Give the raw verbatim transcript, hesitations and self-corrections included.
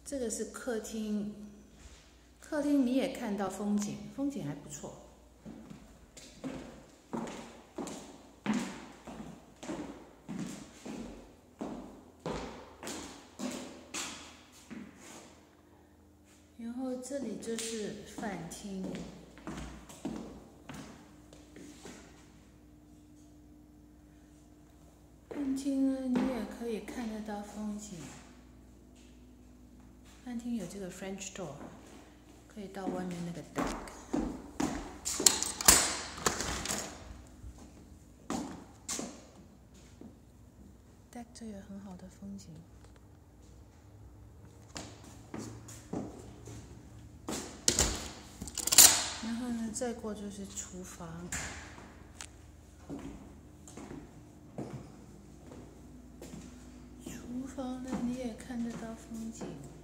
这个是客厅，客厅你也看到风景，风景还不错。然后这里就是饭厅。 饭厅呢，你也可以看得到风景。饭厅有这个 French door， 可以到外面那个 deck。deck 这有很好的风景。然后呢，再过就是厨房。 厨房呢，你也看得到风景。